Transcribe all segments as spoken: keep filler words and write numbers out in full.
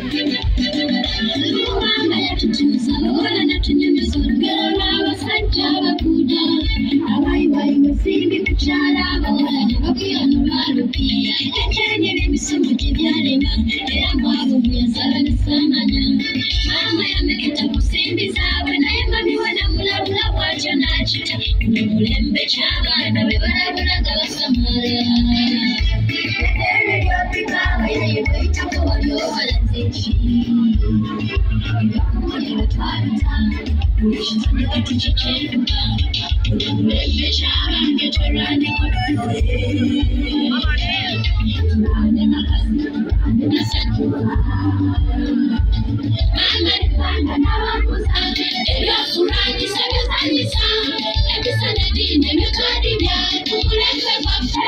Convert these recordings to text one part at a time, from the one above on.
Mama yatutuza ora natunyumiza olugero lw'abasajja abakuda abayiwayi musimbi kukyala abawala ne bakuyana olwalupi ekyenye n'emisomo gye byalema era mwabo bweyazala ne saamanya maama yameketa ku simbi zaabwe naye mami we namulabula bw'atyo n'akita mu mulembe ky'abaana be balabula nga basamala eddembe ly'opika abayaye bweyitako wali obalaze ki ebyokumuliro twabita buli kitondeka tukikyenduka buli mulembe ky'abange twerwaneko tulwane makazi tulwane nasajjuka mama libanda n'abakuza ebyokulwanyisa byozanyisa ebisana dini emitwadi bya tumulembe gwaffe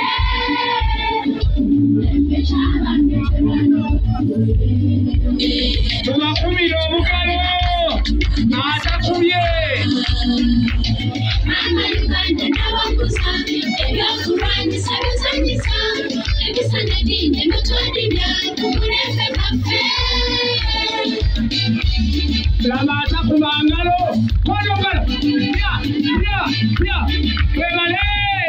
mulembe ky'abange twerwaneko tubakumira omugalo atakubye mama libanda n'abakuza ebyokulwanyisa byozanyisa ebisana dini emitwadi bya tumulembe gwaffe laba atakuba ngalo kono ngalo ya ya ya webale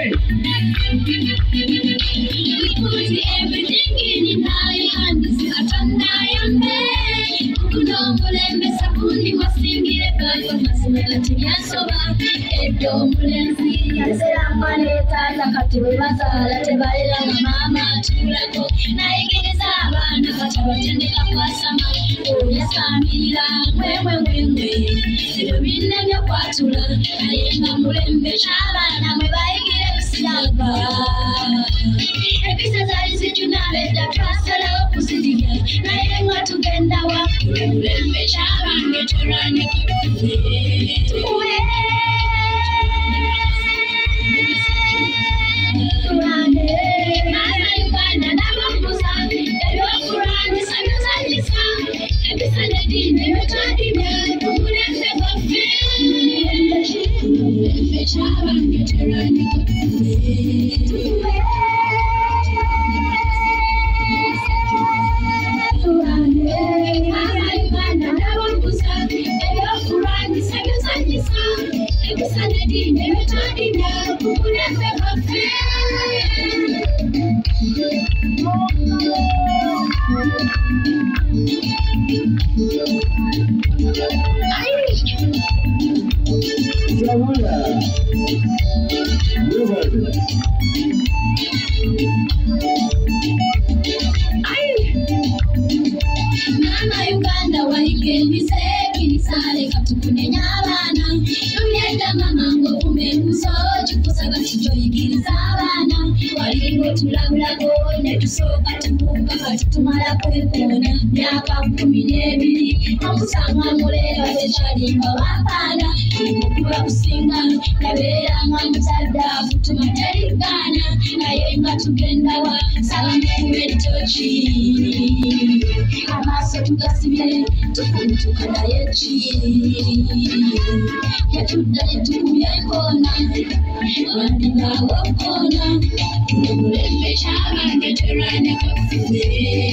put everything in my hands atandayambe kunombulembe sabundi wasingire baba masumela tibyasoba edomulenzi yaserambaletaza kati bwe bazala tebalera nga mama atulako nayegereza abaana batabatendeka kwasama oyasamirira mwemwemwemwe ebyo binne byokwatula naye nga mulembe ky'abaana mwe bayigire kusiyaga ebisa zaali zijunabedda twasalawo okuzirya naye nga tugenda wa mulembe ky'abange tolwaneko mama uganda n'abakuza ebyokulwanyisa byozanyisa ebisana dini emitwadi bya mulembe gwaffe mulembe ky'abange tolwaneko mama uganda n'abakuza ebyokulwanyisa byozanyisa ebisana dini emitwadi bya mulembe gwaffe mama uganda wayiga emiseekirisale katukunenya abaana nomyenda mama ng'okumenguso kikusa kati kyoyigiriza abaana walinga otulabulako ne tusooka tubuuka kati tumala kwekoona myaka kkumi n'ebiri omusanga muleeba tekyalimba wakaana okuba kusinga nabeeranga muzadde afutuma terigaana naye nga tugenda wa saba mukube ettoki amaaso tugasibye tufubutuka naye ki yatudda ne tukubya enkoona wandinaawo okkoona mulembe ky'abange tolwaneko ffe